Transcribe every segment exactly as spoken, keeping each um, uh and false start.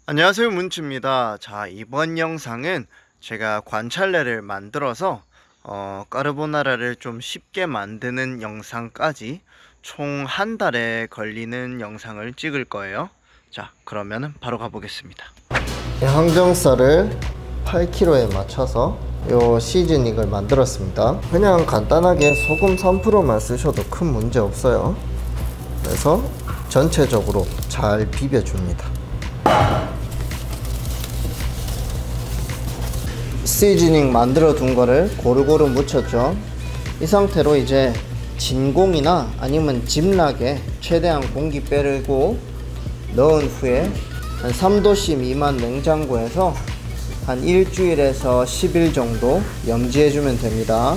안녕하세요, 문치입니다. 자, 이번 영상은 제가 관찰래를 만들어서 어, 까르보나라를 좀 쉽게 만드는 영상까지 총 한 달에 걸리는 영상을 찍을 거예요. 자, 그러면 바로 가보겠습니다. 항정살을 팔 킬로그램에 맞춰서 요 시즈닝을 만들었습니다. 그냥 간단하게 소금 삼 퍼센트만 쓰셔도 큰 문제 없어요. 그래서 전체적으로 잘 비벼줍니다. 시즈닝 만들어 둔 거를 고루고루 묻혔죠. 이 상태로 이제 진공이나 아니면 짚락에 최대한 공기 빼르고 넣은 후에 한 삼 도씨 미만 냉장고에서 한 일주일에서 십 일 정도 염지해 주면 됩니다.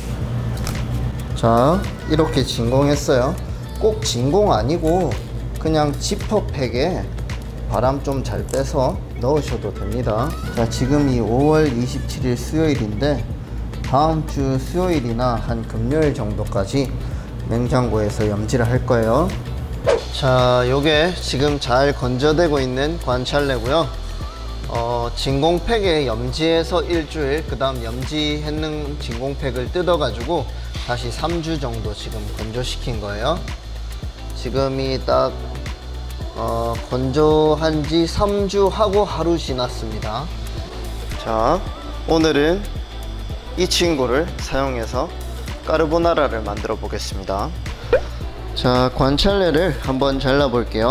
자, 이렇게 진공했어요. 꼭 진공 아니고 그냥 지퍼팩에 바람 좀 잘 빼서 넣으셔도 됩니다. 자, 지금이 오월 이십칠일 수요일인데 다음 주 수요일이나 한 금요일 정도까지 냉장고에서 염지를 할 거예요. 자, 요게 지금 잘 건져되고 있는 관찰래고요. 어, 진공팩에 염지해서 일주일, 그 다음 염지했는 진공팩을 뜯어가지고 다시 삼 주 정도 지금 건조시킨 거예요. 지금이 딱 어, 건조한 지 삼 주 하고 하루 지났습니다. 자, 오늘은 이 친구를 사용해서 까르보나라를 만들어 보겠습니다. 자, 관찰래를 한번 잘라 볼게요.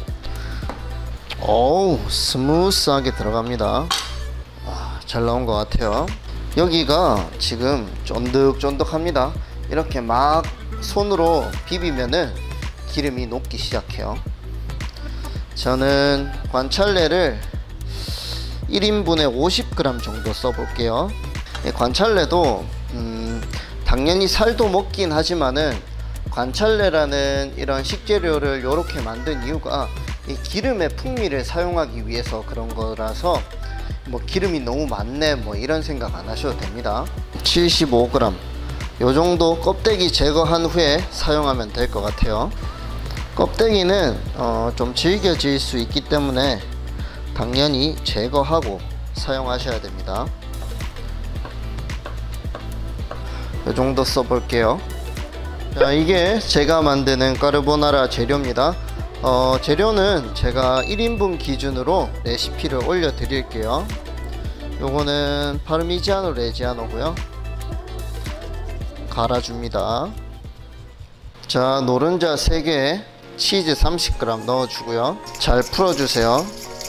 어우, 스무스하게 들어갑니다. 아, 잘 나온 것 같아요. 여기가 지금 쫀득쫀득합니다. 이렇게 막 손으로 비비면은 기름이 녹기 시작해요. 저는 관찰래를 일 인분에 오십 그램 정도 써볼게요. 관찰래도 음, 당연히 살도 먹긴 하지만은 관찰래라는 이런 식재료를 이렇게 만든 이유가 이 기름의 풍미를 사용하기 위해서 그런 거라서 뭐 기름이 너무 많네 뭐 이런 생각 안 하셔도 됩니다. 칠십오 그램 요 정도 껍데기 제거한 후에 사용하면 될 것 같아요. 껍데기는 어, 좀 질겨질 수 있기 때문에 당연히 제거하고 사용하셔야 됩니다. 이 정도 써볼게요. 자, 이게 제가 만드는 까르보나라 재료입니다. 어, 재료는 제가 일 인분 기준으로 레시피를 올려 드릴게요. 요거는 파르미지아노 레지아노고요. 갈아줍니다. 자, 노른자 세 개, 치즈 삼십 그램 넣어주고요. 잘 풀어주세요.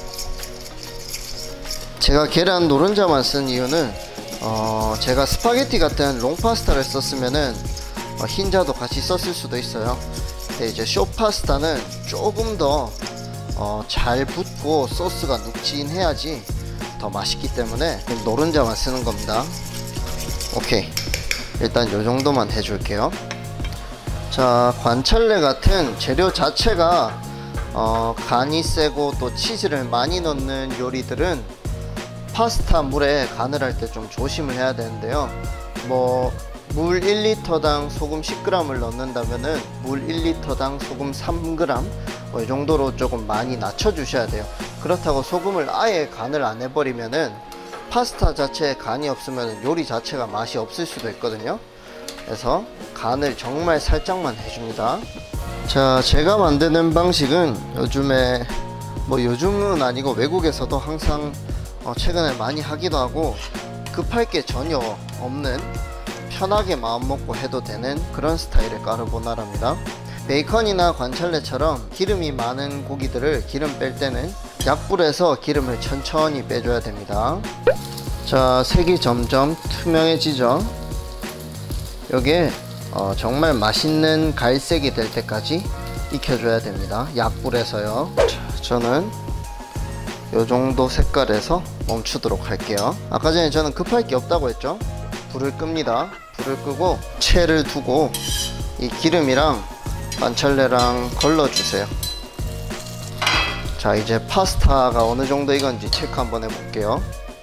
제가 계란 노른자만 쓴 이유는 어, 제가 스파게티 같은 롱파스타를 썼으면은 어, 흰자도 같이 썼을 수도 있어요. 근데 이제 쇼파스타는 조금 더 어, 잘 붙고 소스가 눅진해야지 더 맛있기 때문에 노른자만 쓰는 겁니다. 오케이, 일단 요 정도만 해줄게요. 자, 관찰래 같은 재료 자체가 어, 간이 세고 또 치즈를 많이 넣는 요리들은 파스타 물에 간을 할 때 좀 조심을 해야 되는데요. 뭐 물 일 리터당 소금 십 그램을 넣는다면은 물 일 리터당 소금 삼 그램 뭐 이 정도로 조금 많이 낮춰 주셔야 돼요. 그렇다고 소금을 아예 간을 안 해버리면은 파스타 자체에 간이 없으면 요리 자체가 맛이 없을 수도 있거든요. 그래서 간을 정말 살짝만 해줍니다. 자, 제가 만드는 방식은 요즘에 뭐 요즘은 아니고 외국에서도 항상 어 최근에 많이 하기도 하고 급할 게 전혀 없는 편하게 마음먹고 해도 되는 그런 스타일의 까르보나라입니다. 베이컨이나 관찰래처럼 기름이 많은 고기들을 기름 뺄 때는 약불에서 기름을 천천히 빼줘야 됩니다. 자, 색이 점점 투명해지죠. 여기에 어, 정말 맛있는 갈색이 될 때까지 익혀줘야 됩니다. 약불에서요. 자, 저는 요정도 색깔에서 멈추도록 할게요. 아까 전에 저는 급할 게 없다고 했죠. 불을 끕니다. 불을 끄고 채를 두고 이 기름이랑 관찰래랑 걸러주세요. 자, 이제 파스타가 어느 정도 익었는지 체크 한번 해볼게요.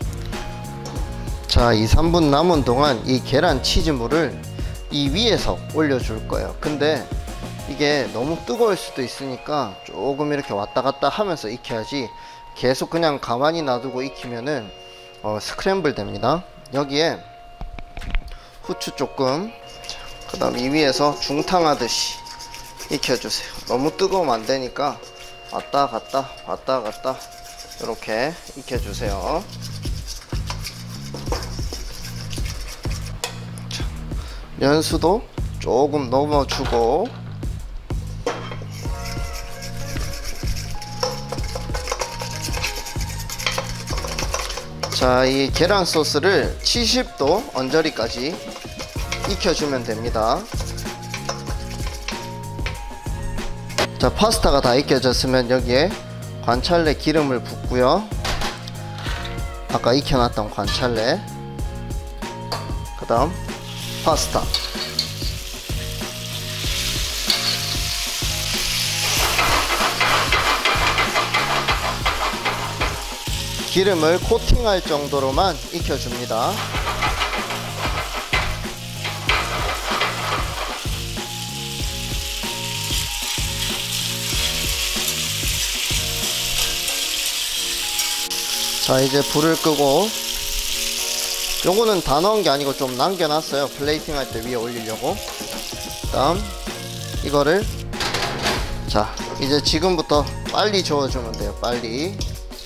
자, 이, 삼 분 남은 동안 이 계란 치즈물을 이 위에서 올려줄 거예요. 근데 이게 너무 뜨거울 수도 있으니까 조금 이렇게 왔다 갔다 하면서 익혀야지 계속 그냥 가만히 놔두고 익히면은 어, 스크램블 됩니다. 여기에 후추 조금, 그 다음 이 위에서 중탕하듯이 익혀주세요. 너무 뜨거우면 안 되니까 왔다 갔다 왔다 갔다 이렇게 익혀주세요. 자, 면수도 조금 넣어주고, 자, 이 계란 소스를 칠십 도 언저리까지 익혀주면 됩니다. 자, 파스타가 다 익혀졌으면 여기에 관찰래 기름을 붓고요. 아까 익혀놨던 관찰래, 그 다음 파스타, 기름을 코팅할 정도로만 익혀줍니다. 자, 이제 불을 끄고, 요거는 다 넣은 게 아니고 좀 남겨놨어요. 플레이팅 할 때 위에 올리려고. 그 다음 이거를, 자, 이제 지금부터 빨리 저어주면 돼요. 빨리.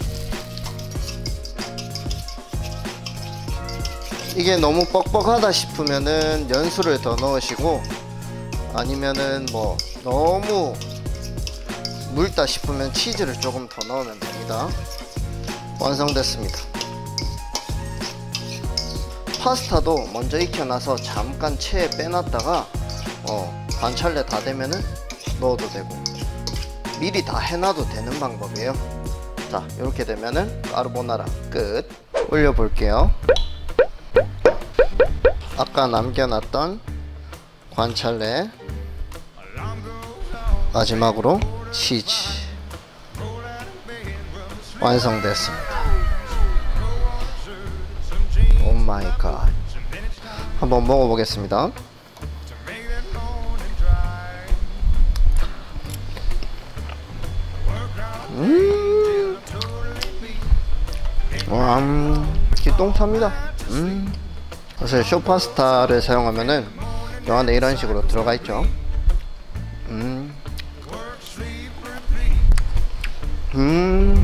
이게 너무 뻑뻑하다 싶으면은 연수를 더 넣으시고, 아니면은 뭐 너무 묽다 싶으면 치즈를 조금 더 넣으면 됩니다. 완성됐습니다. 파스타도 먼저 익혀놔서 잠깐 체에 빼놨다가 어, 관찰래 다 되면은 넣어도 되고, 미리 다 해놔도 되는 방법이에요. 자, 이렇게 되면은 까르보나라 끝. 올려볼게요. 아까 남겨놨던 관찰래, 마지막으로 치즈. 완성됐습니다. 오 마이 갓. 한번 먹어보겠습니다. 음, 와, 음, 기똥탑니다. 음. 사실 쇼파스타를 사용하면은 요 안에 이런 식으로 들어가 있죠. 음, 음,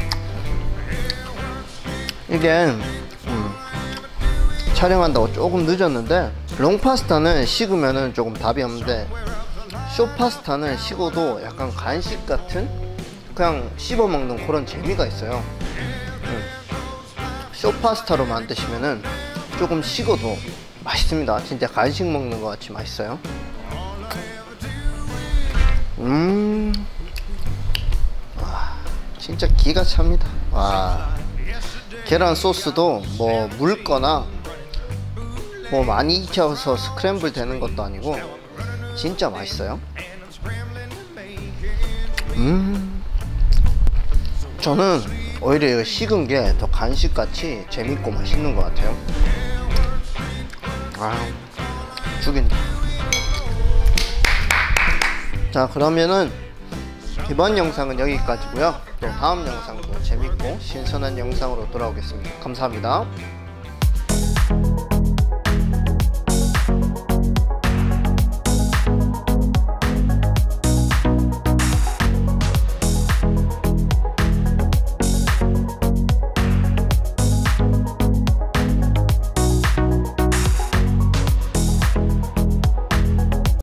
이게 음, 촬영한다고 조금 늦었는데, 롱파스타는 식으면은 조금 답이 없는데, 쇼파스타는 식어도 약간 간식 같은, 그냥 씹어 먹는 그런 재미가 있어요. 음, 쇼파스타로 만드시면은 조금 식어도 맛있습니다. 진짜 간식 먹는 것 같이 맛있어요. 음, 와, 진짜 기가 찹니다. 와, 계란 소스도 뭐 묽거나 뭐 많이 익혀서 스크램블 되는 것도 아니고 진짜 맛있어요. 음, 저는 오히려 식은 게 더 간식같이 재밌고 맛있는 것 같아요. 아, 죽인다. 자, 그러면은 이번 영상은 여기까지고요. 또 다음 영상도 재밌고 신선한 영상으로 돌아오겠습니다. 감사합니다.